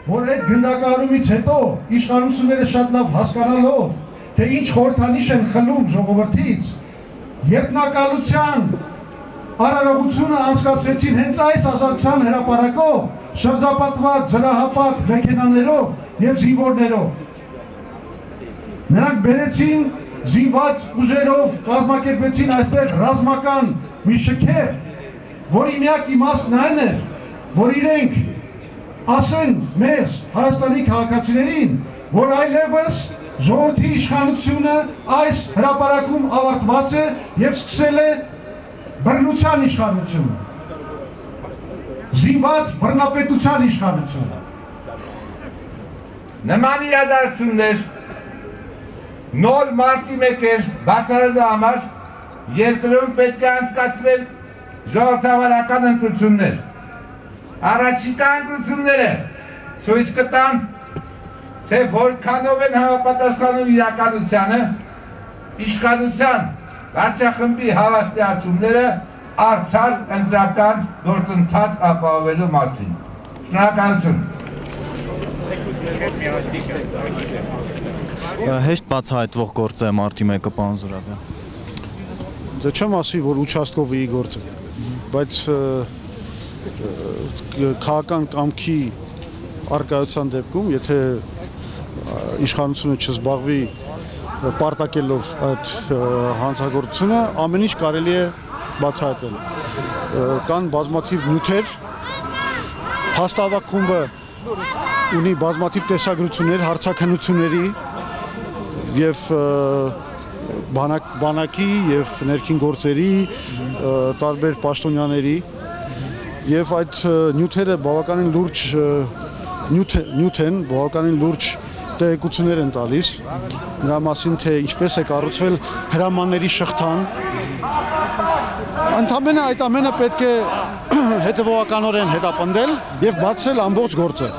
որ այդ գնդակահարումից հետո իշխանությունները շատ լավ հասկանալով, թե ինչ խորհրդանիշ են խլում ժողովրդից, երկնակալության արարողությունը անցկացրեցին հենց այս ազատության հրապարակով, շրջապատված զրահապատ մեքենաներով և զինվորներով։ Նրանք բերեցին զինված ուժերով, կազմակերպեցին այստեղ ռազմական մի շքեր, որի միակ իմաստն այն էր, որ իրենք ասեն մեզ Հայաստանի քաղաքացիներին, որ այլևս ժողովրդի իշխանությունը այս հրապարակում ավարտված է և սկսել է բռնության իշխանությունը, զինված բռնապետության իշխանությունը։ Նման իրադարձություններ նոր մարտի 1 բացառելու համար երկրում պետք է անցկացվել ժողովրդավարական ընտրություններ։ Առաջիկա ընտրությունները ցույց կտան, թե որքանով են համապատասխանում իրականությանը իշխանության վարչախմբի հավաստիացումները արդար ընտրական գործընթաց ապահովելու մասին։ Շնորհակալություն։ Հեշտ բացահայտվող գործ է մարտի 1-ը, պարոն Զուրաբյան։ Դե չեմ ասի, որ ուչաստկովի գործ է, բայց քաղաքական կամքի առկայության դեպքում, եթե իշխանությունը չզբաղվի պարտակելով այդ հանցագործությունը, ամեն ինչ կարելի է բացահայտել։ Կան բազմաթիվ նյութեր, փաստավակ խումբը ունի բազմաթիվ տեսագրություններ, հարցաքննությունների և բանակի և ներքին գործերի, տարբեր պաշտոնյաների և այդ նյութերը բավականին լուրջ նյութ են, բավականին լուրջ տեղեկություններ են տալիս, նրա մասին, թե ինչպես է կառուցվել հրամանների շղթան։ Ընդամենը այդ ամենը պետք է հետևողականորեն հետապնդել և բացել ամբողջ գործը։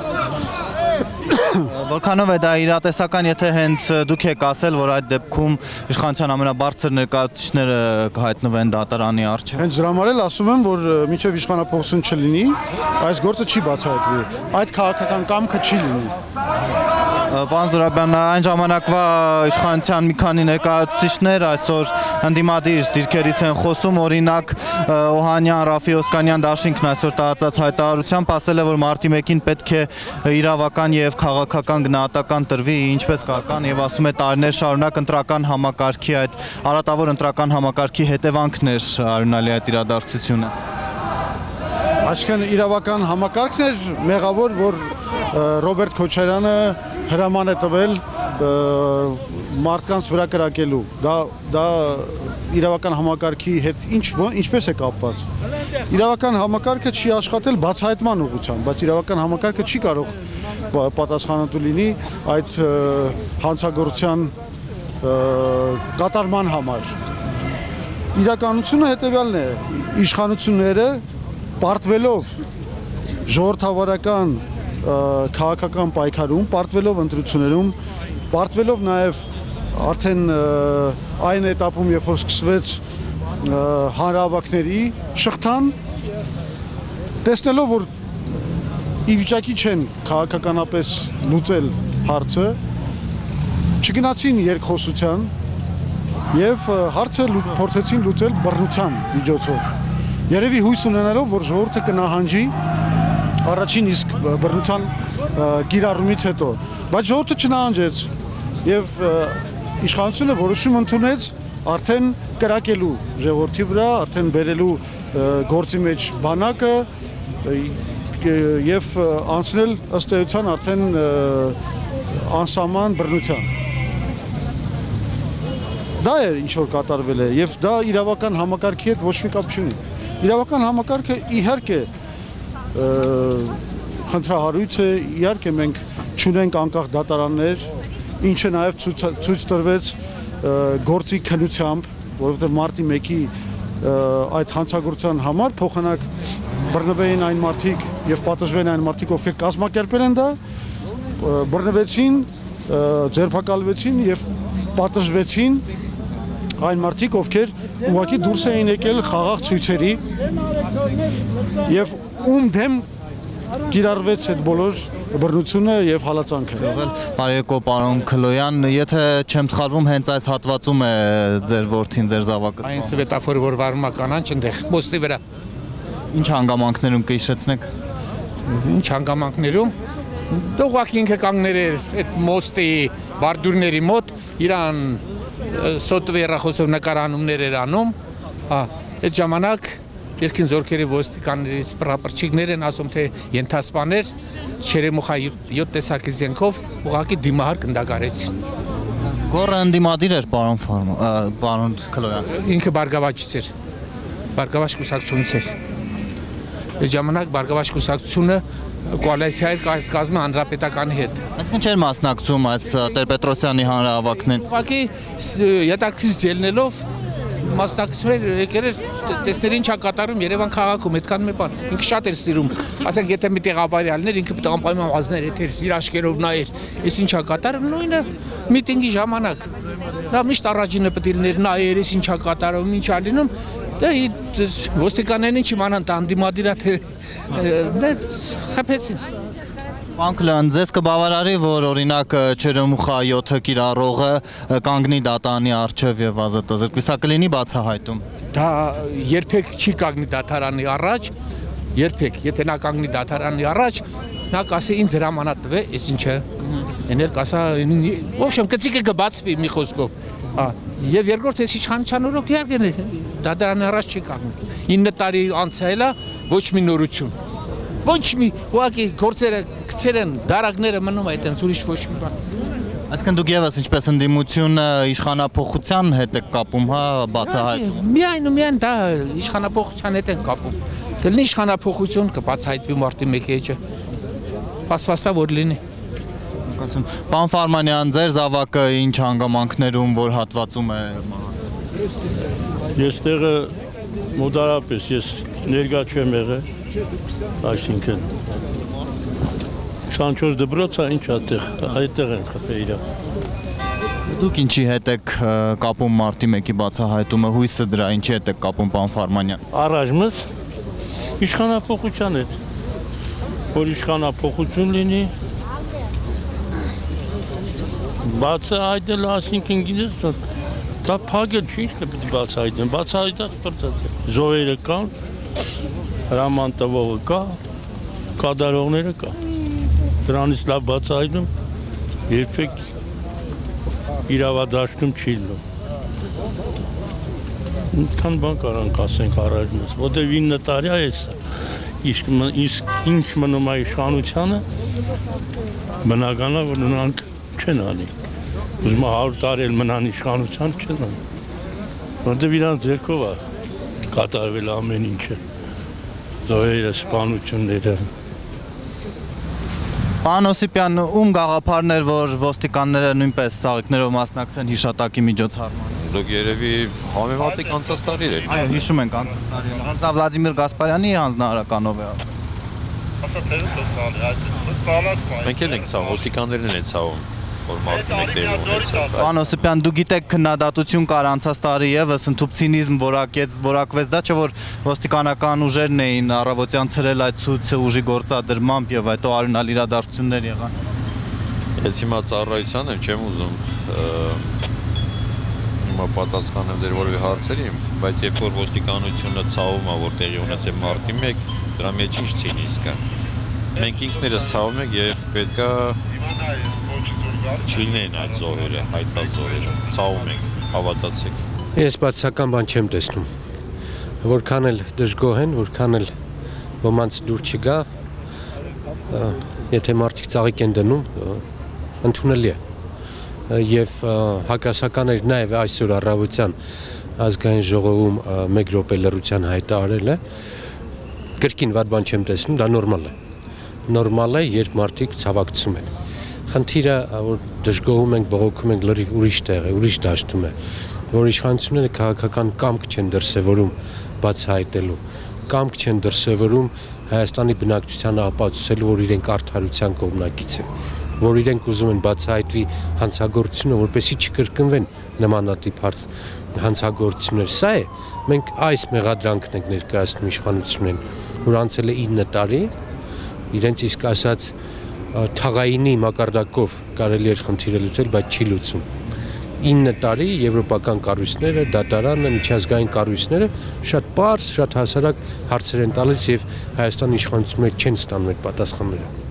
Որքանով է դա իրատեսական, եթե հենց դուք եք ասել, որ այդ դեպքում իշխանության ամենաբարձր ներկայացուցիչները կհայտնվեն դատարանի առջև։ Հենց դրա համար էլ ասում եմ, որ մինչև իշխանափոխություն չլինի, այս գործը չի բացահայտվի, այդ քաղաքական կամքը չի լինի։ Պարոն Զուրաբյան, այն ժամանակվա իշխանության մի քանի ներկայացուցիչներ այսօր ընդդիմադիր դիրքերից են խոսում, օրինակ Օհանյան, Ռաֆի Օսկանյան դաշինքն այսօր տարածած հայտարարությամբ ասել է, որ մարտի 1-ին պետք է իրավական և քաղաքական գնահատական տրվի, ինչպես կական, և ասում է տարիներ շարունակ ընտրական համակարգի այդ արատավոր ընտրական համակարգի հետևանքն էր արյունալի այդ իրադարձությունը։ Այսինքն իրավական համակարգն էր մեղավոր, որ Ռոբերտ Քոչարյանը հրաման է տվել մարդկանց վրա կրակելու։ Դա իրավական համակարգի հետ ինչպես է կապված։ Իրավական համակարգը չի աշխատել բացահայտման ուղղությամբ, բայց իրավական համակարգը չի կարող պատասխանատու լինի այդ հանցագործության կատարման համար։ Իրականությունը հետևյալն է, իշխանությունները պարտվելով ժողովրդավարական քաղաքական պայքարում, պարտվելով ընտրություններում, պարտվելով նաև արդեն այն էտապում, երբ որ սկսվեց հանրահավաքների շղթան, տեսնելով, որ ի վիճակի չեն քաղաքականապես լուծել հարցը, չգնացին երկխոսության և հարցը փորձեցին լուծել բռնության միջոցով։ Երևի հույս ունենալով, որ ժողովուրդը կնահանջի առաջին իսկ բռնության կիրառումից հետո, բայց ժողովուրդը չնահանջեց և իշխանությունը որոշում ընդունեց արդեն կրակելու ժողովրդի վրա, արդեն բերելու գործի մեջ բանակը և անցնել ըստ էության արդեն անսահման բռնության։ Դա էր ինչ որ կատարվել է և դա իրավական համակարգի հետ ոչ մի կապ չունի։ Իրավական համակարգը իհարկե խնդրահարույց է, իհարկե մենք չունենք անկախ դատարաններ, ինչը նաև ցույց տրվեց գործի քննությամբ, որովհետև մարտի 1-ի այդ հանցագործության համար փոխանակ բռնվեին այն մարդիկ և պատժվեն այն մարդիկ, ովքեր կազմակերպել են դա, բռնվեցին, ձերբակալվեցին և պատժվեցին այն մարդիկ, ովքեր ուղղակի դուրս էին եկել խաղաղ ցույցերի և ում դեմ կիրառվեց այդ բոլոր բռնությունը եւ հալածանքը։ Բարեկո պարոն Քլոյան, եթե չեմ սխալվում, հենց այս հատվածում է ձեր որդին, ձեր զավակը։ Այն սվետաֆորը որ վարում է կանանչ այնտեղ մոստի վրա։ Ինչ հանգամանքներում կհիշեցնեք։ Ինչ հանգամանքներում դողակ ինքը կանգներ էր այդ մոստի բարդուրների մոտ, իրան սոտվերախոսով նկարանումներ էր անում, այդ ժամանակ երկին զորքերի ոստիկաններից պրապրչիկներ են ասում, թե ենթասպաներ չերեմուխա 7 տեսակի զենքով ուղղակի դիմահար կնդագարեցին։ Գոռը ընդդիմադիր էր պարոն Քլոյան։ Ինքը բարգավաճից էր, բարգավաճ կուսակցությունից էր։ Այդ ժամանակ բարգավաճ կուսակցությունը կոալիցիա էր կազմում հանրապետականի հետ։ Այսինքն չէր մասնակցում այս Տեր-Պետրոսյանի հանրահավաքներին։ Ուղղակի յետաքրքիր ձելնելով մասնակցում էր եկել էր տեսնել ինչ է կատարում Երևան քաղաքում, այդքան մի բան։ Ինքը շատ էր սիրում, ասենք եթե մի տեղաբարյալներ, ինքը պետք է անպայման ազներ էր, իր աշկերով նայեր, այս ինչ է կատարում, նույնը միտինգի ժամանակ։ Նա միշտ առաջինը պետք է լիներ նայեր, այս ինչ է կատարում, ինչ է լինում, դա ոստիկաներն ինչ իմանան, անդիմադիրա թե խփեցին։ Պարոն Քլոյան, ձեզ կբավարարի, որ օրինակ Չերեմուխա 7 կիրառողը կանգնի դատարանի առջև եւ ազատազրկվի, սա կլինի բացահայտում։ Դա երբեք չի կանգնի դատարանի առաջ, երբեք, եթե նա կանգնի դատարանի առաջ, նա կասի ինձ հրամանատ տվե, այս ինչը։ Էնել կասա, в общем, կծիկը կբացվի մի խոսքով։ Եվ երկրորդ էս իշխանության օրոք իհարկե դատարանի առաջ չի կանգնի։ 9 տարի անց է, ոչ մի նորություն։ Ոչ մի ուղղակի գործերը գցեր են, դարակները մնում այդտենց ուրիշ ոչ մի բան։ Այսինքն դուք եւս ինչպես ընդդիմություն իշխանափոխության հետ եք կապում, հա, բացահայտում։ Միայն ու միայն դա իշխանափոխության հետ են կապում։ Կլինի իշխանափոխություն, կբացահայտվի մարտի 1-ի էջը։ Պասվաստա որ լինի։ Պարոն Ֆարմանյան, ձեր զավակը ինչ հանգամանքներում որ հատվածում է մահացել։ Ես տեղը մոտարապես ես ներկա չեմ եղել, այսինքն 24 դպրոցը ինչ այդտեղ, այդտեղ են խփել իրար։ Դուք ինչի հետ եք կապում մարտի 1-ի բացահայտումը, հույսը դրա ինչի հետ եք կապում, պարոն Ֆարմանյան։ Առաջմս իշխանափոխության հետ, որ իշխանափոխություն լինի, բացահայտել, այսինքն գիտես, դա փակել չի, ինչ պետք է բացահայտեն, բացահայտած պրծած է։ Զոհերը կան, հրաման տվողը կա, կատարողները կա։ Դրանից լավ բացահայտում երբեք իրավադաշտում չի լինում։ Ինչքան բան կարանք ասենք առաջինս, որտեղ 9 տարի է սա։ Իսկ ինչ մնում է իշխանությանը, բնական է, որ նրանք չեն անի։ Ուզում 100 տարի էլ մնան իշխանության չեն անի։ Որտեղ իրանց ձեռքով է կատարվել ամեն ինչը։ Զոհերը, սպանությունները։ Պարոն Օսիպյան, ում գաղափարներ, որ ոստիկանները նույնպես ծաղիկներով մասնակցեն հիշատակի միջոցառմանը։ Դուք երևի համեմատիկ անցած տարիներ եք։ Այո, հիշում ենք անցած տարիները։ Հանձնա Վլադիմիր Գասպարյանի հանձնարարականով է։ Մենք էլ ենք ցավում, ոստիկաններն են ցավում, որ մարտի 1 տեղի ունեցավ։ Պարոն Օսիպյան, դուք գիտեք քննադատություն կար անցած տարի եւս ընդհանուր որակվեց դա, չէ՞ որ ոստիկանական ուժերն էին առավոտյան ցրել այդ ցույցը ուժի գործադրմամբ եւ հետո արյունալ իրադարձություններ եղան։ Ես հիմա ծառայության եմ, չեմ ուզում հիմա պատասխանել ձեր որևէ հարցերի, բայց երբ որ ոստիկանությունը ցավում է, որ տեղի ունեցել մարտի 1, դրա մեջ ինչ ցինիսկ է։ Մենք ինքներս ցավում ենք եւ պետքա չլինեն այդ զոհերը, հայտնած զոհերը, ցավում ենք, հավատացեք։ Ես բացական բան չեմ տեսնում, որքան էլ դժգոհ են, որքան էլ ոմանց դուր չգա, եթե մարդիկ ծաղիկ են դնում, ընդունելի է, և հակասականներ նաև այսօր առավոտյան ազգային ժողովում 1 րոպե լռության հայտարարել է, կրկին վատ բան չեմ տեսնում, դա նորմալ է, երբ մարդիկ ցավակցում են։ Խնդիրը, որ դժգոհում ենք, բողոքում ենք, լրիվ ուրիշ տեղ է, ուրիշ դաշտում է, որ իշխանությունները քաղաքական կամք չեն դրսևորում բացահայտելու, կամք չեն դրսևորում Հայաստանի բնակչությանը ապացուցելու, որ իրենք արդարության կողմնակից են, որ իրենք ուզում են բացահայտվի հանցագործությունը, որպեսզի չկրկնվեն նմանատիպ հանցագործություններ։ Սա է, մենք այս մեղադրանքն ենք ներկայացնում իշխանություններին, որ անցել է 9 տարի, իրենց իսկ ասած թաղայինի մակարդակով կարելի էր խնդիրը լուծել, բայց չի լուծում։ 9 տարի եվրոպական կառույցները, դատարանը, միջազգային կառույցները շատ պարզ, շատ հասարակ հարցեր են տալիս եւ Հայաստանի իշխանությունները չեն ստանում այդ պատասխանները։